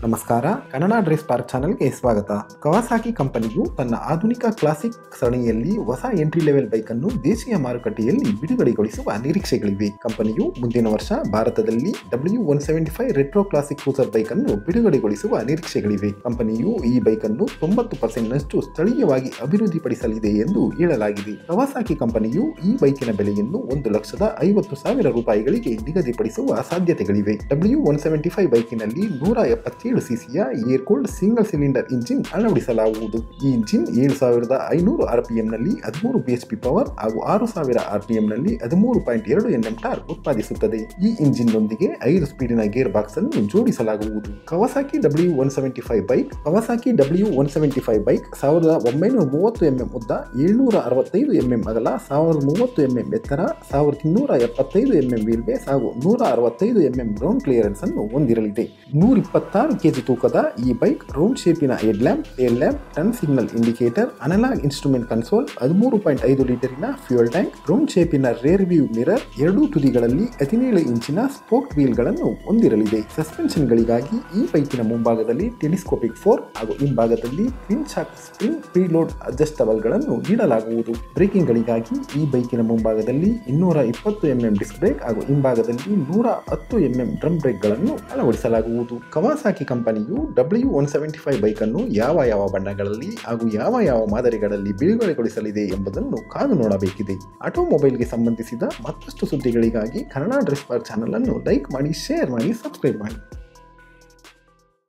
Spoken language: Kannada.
ನಮಸ್ಕಾರ, ಕನ್ನಡ ಡ್ರೆಸ್ ಪಾರ್ಕ್ ಚಾನೆಲ್ಗೆ ಸ್ವಾಗತ. ಕವಾಸಾಕಿ ಕಂಪನಿಯು ತನ್ನ ಆಧುನಿಕ ಕ್ಲಾಸಿಕ್ ಸರಣಿಯಲ್ಲಿ ಹೊಸ ಎಂಟ್ರಿ ಲೆವೆಲ್ ಬೈಕ್ ಅನ್ನು ದೇಶೀಯ ಮಾರುಕಟ್ಟೆಯಲ್ಲಿ ಬಿಡುಗಡೆಗೊಳಿಸುವ ನಿರೀಕ್ಷೆಗಳಿವೆ. ಕಂಪನಿಯು ಮುಂದಿನ ವರ್ಷ ಭಾರತದಲ್ಲಿ W175 retro classic cruiser bike ಅನ್ನು ಬಿಡುಗಡೆಗೊಳಿಸುವ ನಿರೀಕ್ಷೆಗಳಿವೆ. ಕಂಪನಿಯು ಈ ಬೈಕ್ ಅನ್ನು 90% ನಷ್ಟು ಸ್ಥಳೀಯವಾಗಿ ಅಭಿವೃದ್ಧಿಪಡಿಸಲಿದೆ ಎಂದು ಹೇಳಲಾಗಿದೆ. ಕವಾಸಾಕಿ ಕಂಪನಿಯು ಈ ಬೈಕಿನ ಬೆಲೆಯನ್ನು ₹1,50,000 ರೂಪಾಯಿಗಳಿಗೆ ನಿಗದಿಪಡಿಸುವ ಸಾಧ್ಯತೆಗಳಿವೆ. W175 ಬೈಕಿನಲ್ಲಿ 177 ಸಿಸಿಯ air cooled single cylinder engine ಅಳವಡಿಸಲಾಗುವುದು. ಈ ಇಂಜಿನ್ 7500 RPM ನಲ್ಲಿ 13 bhp ಪವರ್ ಹಾಗೂ 6000 RPM ನಲ್ಲಿ 13.2 Nm ಟಾರ್ಕ್ ಉತ್ಪಾದಿಸುತ್ತದೆ. ಈ ಇಂಜಿನ್ ನೊಂದಿಗೆ 5 ಸ್ಪೀಡಿನ ಗೇರ್ ಬಾಕ್ಸ್ ಅನ್ನು ಜೋಡಿಸಲಾಗುವುದು. ಕವಾಸಾಕಿ W175 ಬೈಕ್ 1930 mm ಉದ್ದ, 765 mm ಅಗಲ, 1030 mm ಎತ್ತರ, 1275 mm ವೀಲ್ ಬೇಸ್ ಹಾಗೂ 165 mm ಗ್ರೌಂಡ್ ಕ್ಲಿಯರೆನ್ಸ್ ಅನ್ನು ಹೊಂದಿರಲಿದೆ. 126 kg ತೂಕದ ಈ ಬೈಕ್ ರೌಂಡ್ ಶೇಪಿನ head lamp, tail lamp, turn signal indicator, analogue instrument console, 13.5 ಲೀಟರಿನ ಫ್ಯೂಯಲ್ ಟ್ಯಾಂಕ್, ರೌಂಡ್ ಶೇಪಿನ ರೇರ್ ವ್ಯೂ ಮಿರರ್, ಎರಡೂ ತುದಿಗಳಲ್ಲಿ 17 ಇಂಚಿನ ಸ್ಪೋಕ್ ವೀಲ್ ಗಳನ್ನು ಹೊಂದಿರಲಿದೆ. ಸಸ್ಪೆನ್ಷನ್ ಗಳಿಗಾಗಿ ಈ ಬೈಕಿನ ಮುಂಭಾಗದಲ್ಲಿ ಟೆಲಿಸ್ಕೋಪಿಕ್ ಫೋರ್ಕ್ ಹಾಗೂ ಹಿಂಭಾಗದಲ್ಲಿ twin shock spring preload adjustable ಗಳನ್ನು ನೀಡಲಾಗುವುದು. ಬ್ರೇಕಿಂಗ್ ಗಳಿಗಾಗಿ ಈ ಬೈಕಿನ ಮುಂಭಾಗದಲ್ಲಿ 220 mm ಡಿಸ್ಕ್ ಬ್ರೇಕ್ ಹಾಗೂ ಹಿಂಭಾಗದಲ್ಲಿ 110 mm ಡ್ರಮ್ ಬ್ರೇಕ್ ಗಳನ್ನು ಅಳವಡಿಸಲಾಗುವುದು. ಕವಾಸಾಕಿ ಕಂಪನಿಯು W175 ಬೈಕ್ ಅನ್ನು ಯಾವ ಬಣ್ಣಗಳಲ್ಲಿ ಹಾಗೂ ಯಾವ ಮಾದರಿಗಳಲ್ಲಿ ಬಿಡುಗಡೆಗೊಳಿಸಲಿದೆ ಎಂಬುದನ್ನು ಕಾದು ನೋಡಬೇಕಿದೆ. ಆಟೋಮೊಬೈಲ್ಗೆ ಸಂಬಂಧಿಸಿದ ಮತ್ತಷ್ಟು ಸುದ್ದಿಗಳಿಗಾಗಿ ಕನ್ನಡ ಡ್ರೆಸ್ ಪಾರ್ಕ್ ಚಾನೆಲ್ ಅನ್ನು ಲೈಕ್ ಮಾಡಿ, ಶೇರ್ ಮಾಡಿ, ಸಬ್ಸ್ಕ್ರೈಬ್ ಮಾಡಿ.